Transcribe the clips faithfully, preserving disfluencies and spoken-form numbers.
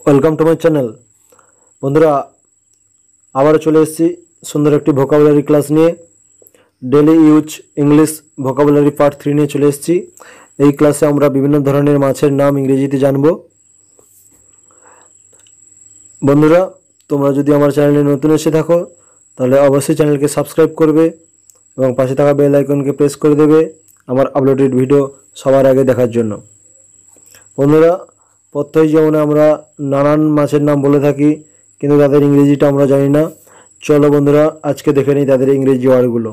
Welcome to my channel. বন্ধুরা, আবারও চলে এসেছি সুন্দর একটি ভোকাবুলারি ক্লাস নিয়ে। Daily use English vocabulary part three নিয়ে চলে এসেছি। এই ক্লাসে আমরা বিভিন্ন ধরনের মাছের নাম ইংরেজিতে জানব। বন্ধুরা, তোমরা যদি আমার চ্যানেলে নতুন এসে থাকো তাহলে অবশ্যই চ্যানেলকে সাবস্ক্রাইব করবে এবং পাশে থাকা বেল আইকনকে প্রেস করে দেবে আমার আপলোডেড ভিডিও সবার আগে দেখার জন্য। বন্ধুরা, প্রত্যেক যেমন আমরা নানান মাছের নাম বলে থাকি, কিন্তু তাদের ইংরেজিটা আমরা জানি না। চলো বন্ধুরা, আজকে দেখে নিই তাদের ইংরেজি ওয়ার্ডগুলো।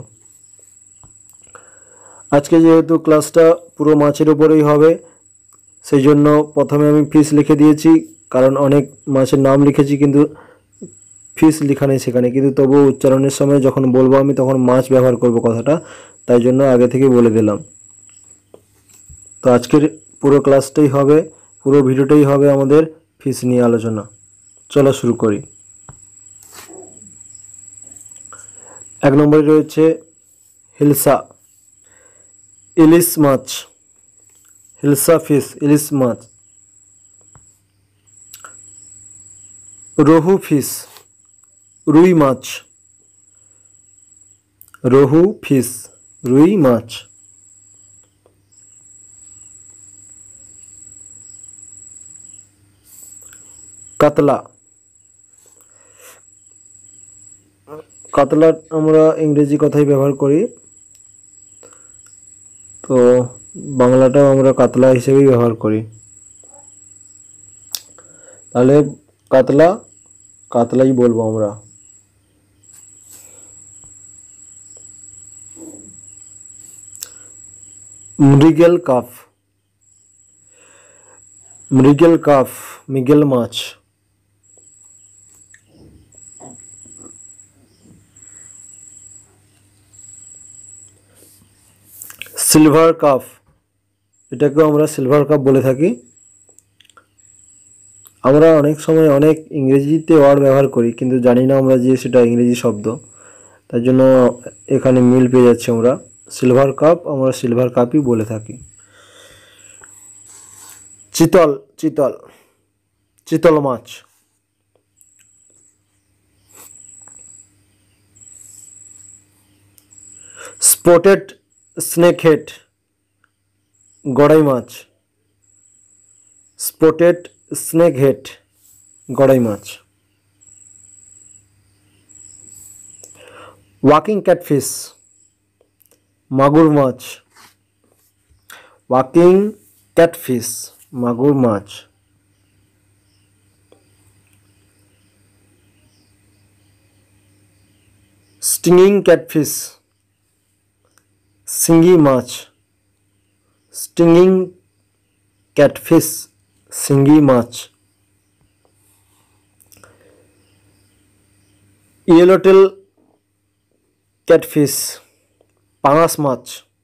আজকে যেহেতু ক্লাসটা পুরো মাছের উপরেই হবে, সেই জন্য প্রথমে আমি ফিশ লিখে দিয়েছি, কারণ অনেক মাছের নাম লিখেছি কিন্তু ফিশ লেখা নেই সেখানে। কিন্তু তবুও উচ্চারণের সময় যখন বলবো আমি তখন মাছ ব্যবহার করব কথাটা, তাই জন্য আগে থেকে বলে দিলাম। তো আজকের পুরো ক্লাসটাই হবে, পুরো ভিডিওটাই হবে আমাদের ফিশ নিয়ে আলোচনা। চলো শুরু করি। এক নম্বরে রয়েছে হিলসা, ইলিশ মাছ। হিলসা ফিশ, ইলিশ মাছ। রোহু ফিশ, রুই মাছ। রোহু ফিশ, রুই মাছ। কাতলা, কাতলা আমরা ইংরেজি কথাই ব্যবহার করি, তো বাংলাটাও আমরা কাতলা হিসেবেই ব্যবহার করি। তাহলে কাতলা কাতলাই বলবো আমরা। মৃগেল কাপ, মৃগেল কাপ, মৃগেল মাছ। সিলভার কাপ, এটাকেও আমরা সিলভার কাপ বলে থাকি। আমরা অনেক সময় অনেক ইংরেজিতে ওয়ার্ড ব্যবহার করি, কিন্তু জানি না আমরা যে সেটা ইংরেজি শব্দ, তার জন্য এখানে মিল পেয়ে যাচ্ছে। আমরা সিলভার কাপ আমরা সিলভার কাপই বলে থাকি। চিতল, চিতল, চিতল মাছ। স্পটেড স্নেক হেড, গড়াই মাছ। স্পটেড স্নেক হেড, গড়াই মাছ। ওয়াকিং ক্যাটফিশ, মাগুর মাছ। ওয়াকিং ক্যাটফিশ, মাগুর মাছ। স্টিংিং ক্যাটফিশ, শিঙ্গি মাছ। স্টিংিং ক্যাটফিশ, শিঙ্গি মাছ। ইয়েলোটেল ক্যাটফিশ, পাঙাশ মাছ।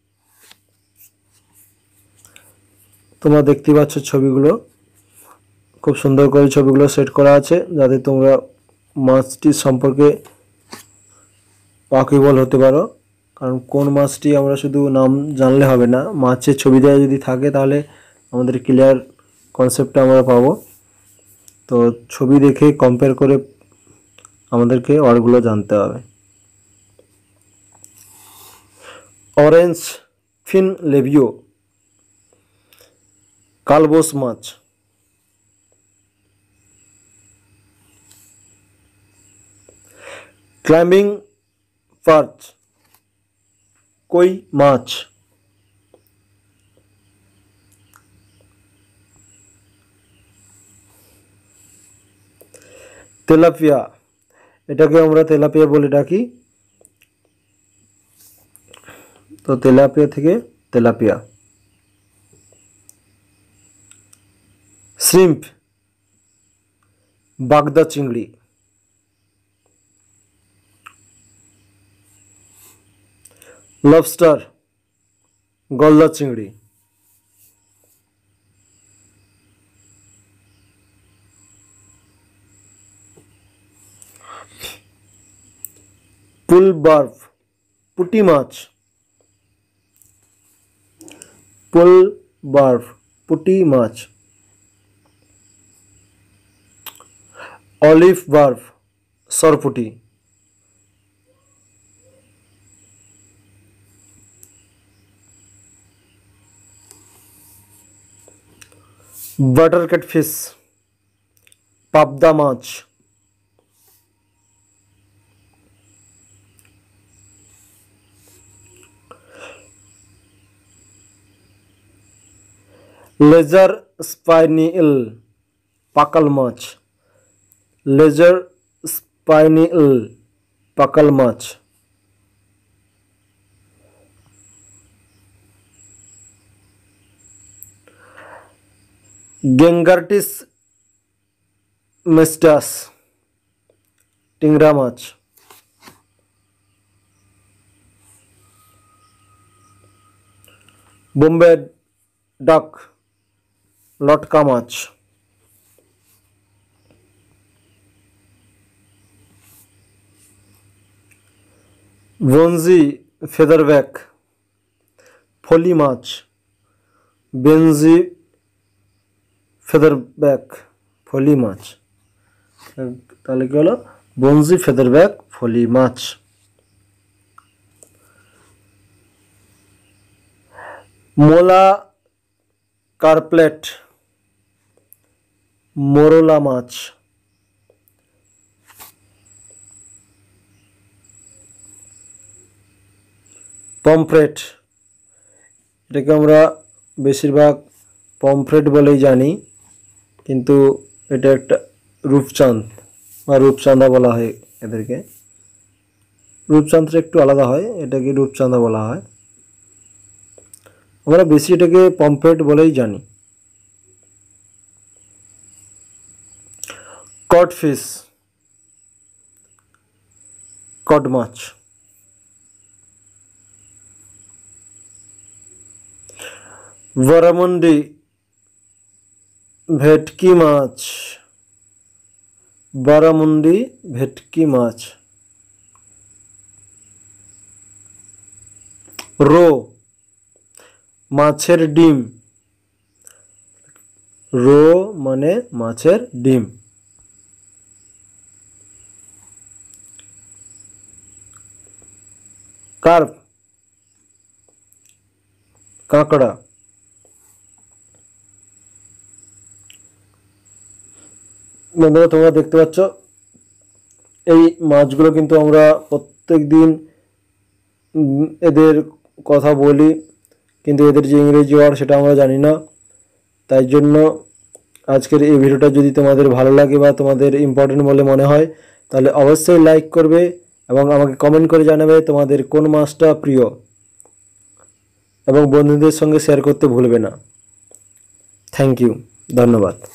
তোমরা দেখতে পাচ্ছ ছবিগুলো, খুব সুন্দর করে ছবিগুলো সেট করা আছে, যাতে তোমরা মাছটির সম্পর্কে ওয়াকিবল হতে পারো। কারণ কোন মাছটি আমরা শুধু নাম জানলে হবে না, মাছের ছবি দেওয়া যদি থাকে তাহলে আমাদের ক্লিয়ার কনসেপ্টটা আমরা পাবো। তো ছবি দেখে কম্পেয়ার করে আমাদেরকে ওয়ার্ডগুলো জানতে হবে। অরেঞ্জ ফিন লেভিও, কালবোস মাছ। ক্লাইম্বিং পার্চ, কই মাছ। তেলাপিয়া, এটাকে আমরা তেলাপিয়া বলে ডাকি। তো তেলাপিয়া থেকে তেলাপিয়া। শ্রিম্প, বাগদা চিংড়ি। লবস্টার, গলদা চিংড়ি। পুল বার্ভ, পুঁটি মাছ। পুল বার্ভ, পুঁটি মাছ। অলিভ বার্ব সরপুটি। বাটার ক্যাটফিশ পাবদা মাছ। লেজার স্পাইনিল পাকাল মাছ। লেজার স্পাইনিল পাকাল মাছ। গেঙ্গারটিস মেস্টাস টিংরা মাছ। বোম্বে ডাক লটকা মাছ। বনজি ফেদারব্যাক ফলি মাছ। বেনজি ফেদারব্যাক ফলি মাছ। তাহলে কি হলো? বনজি ফেদারব্যাক ফলি মাছ। মোলা কার্পলেট মোরলা মাছ। পমফ্রেট, এটাকে আমরা বেশিরভাগ পমফ্রেট বলেই জানি, কিন্তু এটা একটা রূপচাঁদ বা রূপচাঁদা বলা হয় এদেরকে। রূপচাঁদটা একটু আলাদা হয়, এটাকে রূপচাঁদা বলা হয়। আমরা বেশি এটাকে পমফ্রেট বলেই জানি। কডফিশ কড মাছ। বারামুন্ডি ভেটকি মাছ। বারামুন্ডি ভেটকি মাছ। রো মাছের ডিম। রো মানে মাছের ডিম। কার্প কাঁকড়া। বন্ধুরা, তোমরা দেখতে পাচ্ছ এই মাছগুলো কিন্তু আমরা প্রত্যেক দিন এদের কথা বলি, কিন্তু এদের যে ইংরেজি ওয়ার্ড সেটা আমরা জানি না। তাই জন্য আজকের এই ভিডিওটা যদি তোমাদের ভালো লাগে বা তোমাদের ইম্পর্টেন্ট বলে মনে হয়, তাহলে অবশ্যই লাইক করবে এবং আমাকে কমেন্ট করে জানাবে তোমাদের কোন মাছটা প্রিয়, এবং বন্ধুদের সঙ্গে শেয়ার করতে ভুলবে না। থ্যাংক ইউ, ধন্যবাদ।